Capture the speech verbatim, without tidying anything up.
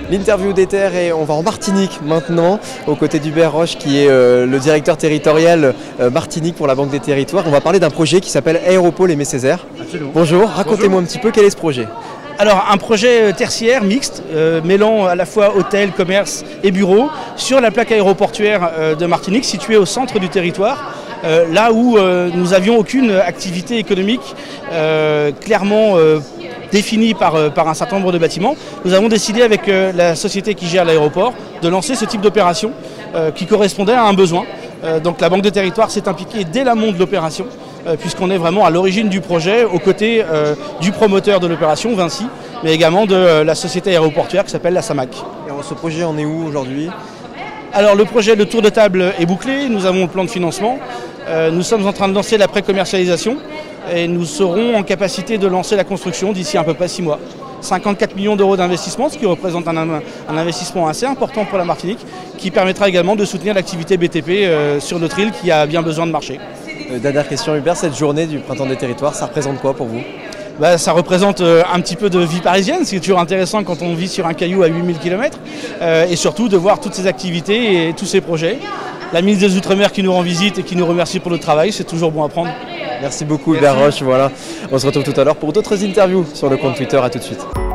L'interview d'Ether et on va en Martinique maintenant, aux côtés d'Hubert Roche qui est euh, le directeur territorial euh, Martinique pour la Banque des Territoires. On va parler d'un projet qui s'appelle Aéropole Aimé Césaire. Absolument. Bonjour, racontez-moi un petit peu quel est ce projet. Alors un projet tertiaire mixte, euh, mêlant à la fois hôtel, commerce et bureaux, sur la plaque aéroportuaire euh, de Martinique, située au centre du territoire, euh, là où euh, nous n'avions aucune activité économique euh, clairement euh, définie par, euh, par un certain nombre de bâtiments. Nous avons décidé avec euh, la société qui gère l'aéroport de lancer ce type d'opération euh, qui correspondait à un besoin. Euh, donc la Banque des Territoires s'est impliquée dès l'amont de l'opération, euh, puisqu'on est vraiment à l'origine du projet, aux côtés euh, du promoteur de l'opération, Vinci, mais également de euh, la société aéroportuaire qui s'appelle la SAMAC. Et alors, ce projet en est où aujourd'hui? Alors le projet, le tour de table est bouclé, nous avons le plan de financement, euh, nous sommes en train de lancer la pré-commercialisation et nous serons en capacité de lancer la construction d'ici à peu près six mois. cinquante-quatre millions d'euros d'investissement, ce qui représente un, un investissement assez important pour la Martinique, qui permettra également de soutenir l'activité B T P euh, sur notre île qui a bien besoin de marché. Euh, dernière question Hubert, cette journée du Printemps des Territoires, ça représente quoi pour vous? Bah, ça représente euh, un petit peu de vie parisienne, c'est toujours intéressant quand on vit sur un caillou à huit mille kilomètres, euh, et surtout de voir toutes ces activités et tous ces projets. La ministre des Outre-mer qui nous rend visite et qui nous remercie pour le travail, c'est toujours bon à prendre. Merci beaucoup Hubert Roche, voilà. On se retrouve tout à l'heure pour d'autres interviews sur le compte Twitter, à tout de suite.